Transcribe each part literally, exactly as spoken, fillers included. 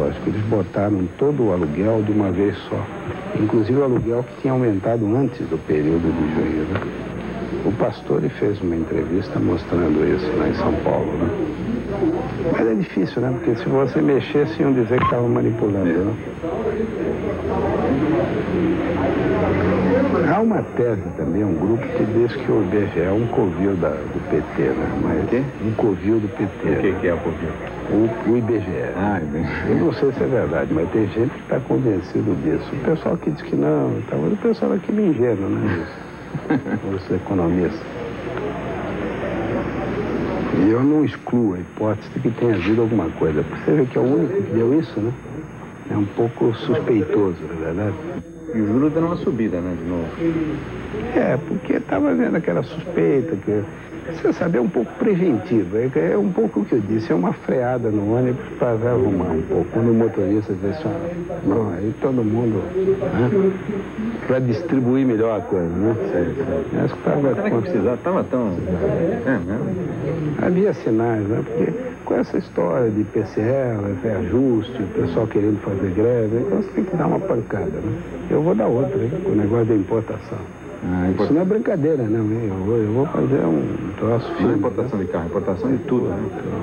lógico, eles botaram todo o aluguel de uma vez só. Inclusive o aluguel que tinha aumentado antes do período de junho, né? O Pastore fez uma entrevista mostrando isso lá em São Paulo, né? Mas é difícil, né? Porque se você mexesse, iam dizer que estava manipulando, né? Há uma tese também, um grupo que diz que o I B G E é um covil da, do P T, né? Mas, o quê? Um covil do P T. O que, que é o covil? O, o I B G E. Ah, I B G E. Eu não sei se é verdade, mas tem gente que está convencido disso. O pessoal que diz que não, tá, mas o pessoal aqui me ingênuo, né? Os economistas. E eu não excluo a hipótese de que tenha havido alguma coisa. Você vê que é o único que deu isso, né? É um pouco suspeitoso, na verdade. E o juros dando uma subida, né, de novo? É, porque estava vendo aquela suspeita que... Você sabe, é um pouco preventivo. É, é um pouco o que eu disse, é uma freada no ônibus para arrumar um pouco. Quando o motorista diz assim, não, aí todo mundo... Né, para distribuir melhor a coisa, né? Sério, sério. Acho que tava, será que precisava? Estava tão... É, né? Havia sinais, né? Porque com essa história de P C L, reajuste, o pessoal querendo fazer greve, então você tem que dar uma pancada, né? Eu vou dar outra, hein, com o negócio da importação. Ah, isso não é brincadeira, não, hein? Eu vou, eu vou fazer um troço firme. Não é importação, né, de carro, importação de tudo, né?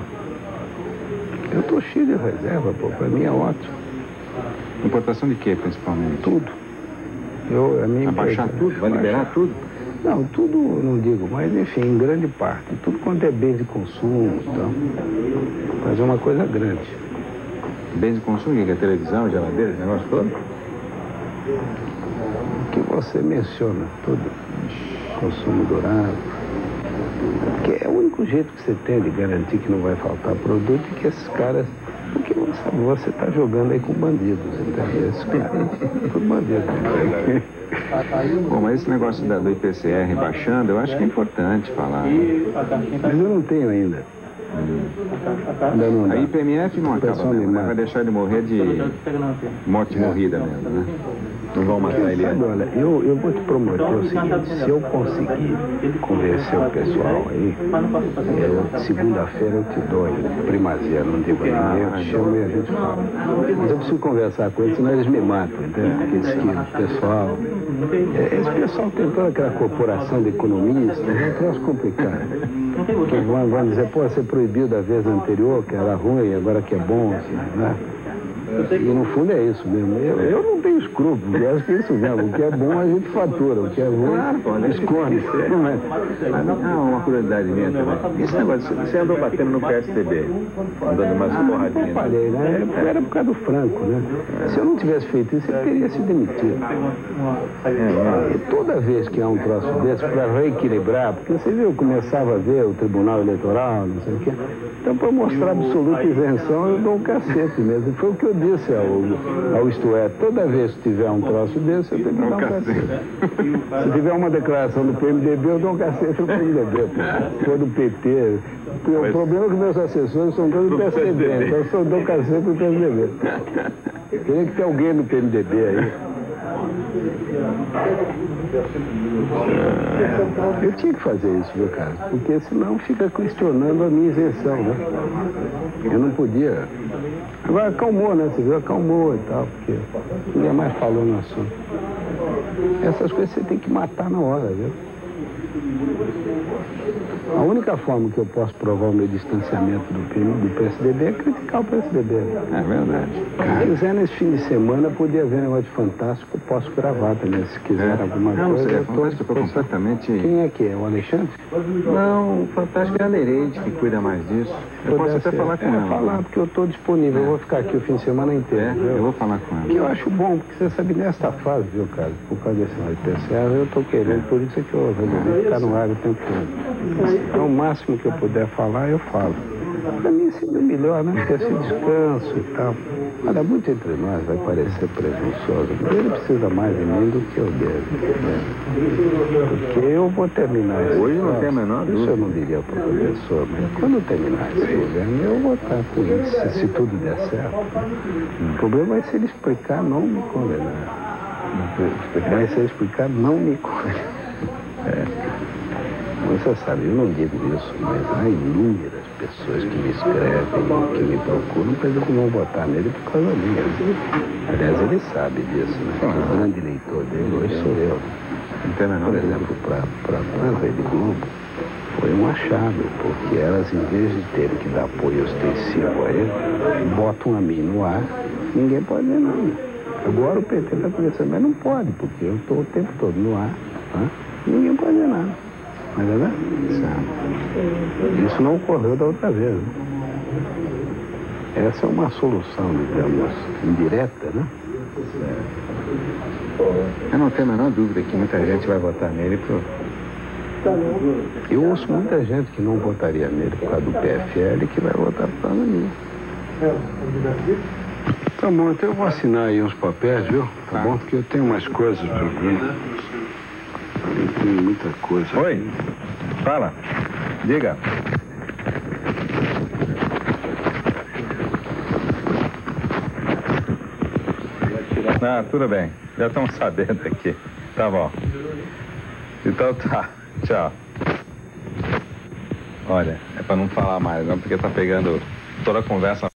Eu tô cheio de reserva, pô, pra mim é ótimo. Importação de quê, principalmente? Tudo. Eu, a minha Abaixar empresa, tudo? Vai liberar baixar. tudo? Não, tudo não digo, mas enfim, em grande parte. Tudo quanto é bem de consumo, então. Fazer uma coisa grande. Bens de consumo, que é televisão, geladeira, esse negócio todo? O que você menciona, tudo. Consumo durável. Porque é o único jeito que você tem de garantir que não vai faltar produto e que esses caras... Porque sabe, você está jogando aí com bandidos, entendeu? Esses caras são bandidos. Bom, mas esse negócio da, do I P C R baixando, eu acho que é importante falar. Né? Mas eu não tenho ainda. Hum. Ainda não dá. A I P M F não acaba mesmo, né? Vai deixar ele morrer de morte É. morrida mesmo, né? Não vão matar ele. Sabe, olha, eu, eu vou te prometer o seguinte, se eu conseguir convencer o pessoal aí, eu, segunda-feira eu te dou aí, primazia, não digo a ninguém, eu te chamo e a gente fala. Mas eu preciso conversar com eles, senão eles me matam, entendeu? Porque diz que o pessoal... é, Esse pessoal tem toda aquela corporação de economistas, é um troço complicado. Que vão, vão dizer, pô, você proibiu da vez anterior, que era ruim, agora que é bom, assim, né? E no fundo é isso mesmo. Eu, eu não tenho escrúpulo, eu acho que é isso mesmo. O que é bom a gente fatura, o que é ruim Claro, pô, esconde. Não é? Ah, uma curiosidade minha também. Esse negócio, você andou batendo no P S D B, andando umas porradinhas. Eu falei, né? Era por causa do Franco, né? Se eu não tivesse feito isso, ele teria se demitido. É, é. E toda vez que há um troço desse, para reequilibrar, porque você viu, eu começava a ver o Tribunal Eleitoral, não sei o quê. Então, para mostrar absoluta isenção, eu dou um cacete mesmo. Foi o que eu disse ao, ao Isto É. Toda vez que tiver um troço desse, eu tenho que dar um cacete. Se tiver uma declaração do P M D B, eu dou um cacete no P M D B. Todo o P T. O problema é que meus assessores são todos do P S D B, então eu só dou um cacete no P M D B. Queria que tenha alguém no P M D B aí. Eu tinha que fazer isso, meu cara, porque senão fica questionando a minha isenção, né? Eu não podia. Agora acalmou, né? Você viu, acalmou e tal, porque ninguém mais falou no assunto. Essas coisas você tem que matar na hora, viu? A única forma que eu posso provar o meu distanciamento do, do P S D B é criticar o P S D B. É verdade. Se quiser, nesse fim de semana, podia ver um negócio de Fantástico, eu posso gravar também, se quiser É. alguma Não, coisa. não sei, eu é Fantástico, eu tô completamente... Quem é que é? O Alexandre? Não, o Fantástico é a Nereide que cuida mais disso. Eu Poder posso até ser. falar com é, ela. falar, porque eu estou disponível, eu vou ficar aqui o fim de semana inteiro. É, viu? eu vou falar com ela. Que eu acho bom, porque você sabe, nesta fase, viu, cara, por causa desse negócio de P C R, eu estou querendo, por isso é que eu resolvi ficar no ar o tempo todo. Então, o máximo que eu puder falar, eu falo. Para mim, seria melhor, né? Porque assim, descanso e tal. Olha, muito entre nós vai parecer presunçoso. Ele precisa mais de mim do que eu dele. Né? Porque eu vou terminar esse Hoje não troço. tem a menor dúvida. Isso eu não diria para o professor, mas quando eu terminar esse governo, eu vou estar com isso, se, se tudo der certo. O problema é se ele explicar, não me condenar. Mas se ele explicar, não me condenar. É. Você sabe, eu não digo isso, mas há inúmeras pessoas que me escrevem, que me procuram, para dizer que vão votar nele por causa minha. Aliás, ele sabe disso, né? O grande eleitor dele hoje sou eu. Por exemplo, para a Rede Globo, foi um achado, porque elas, em vez de terem que dar apoio ostensivo a ele, botam a mim no ar, ninguém pode dizer nada. Agora o P T está conversando, mas não pode, porque eu estou o tempo todo no ar, tá? Ninguém pode dizer nada. Mas é verdade. Isso não ocorreu da outra vez, né? Essa é uma solução, digamos, indireta, né? Eu não tenho a menor dúvida que muita gente vai votar nele pro... Eu ouço muita gente que não votaria nele por causa do P F L e que vai votar por causa minha. Tá bom, então eu vou assinar aí uns papéis, viu? Tá bom? Porque eu tenho umas coisas pra ver. Eu tenho muita coisa. Oi, fala. Diga. Ah, tudo bem. Já estamos sabendo aqui. Tá bom. Então tá. Tchau. Olha, é pra não falar mais, não, porque tá pegando toda a conversa.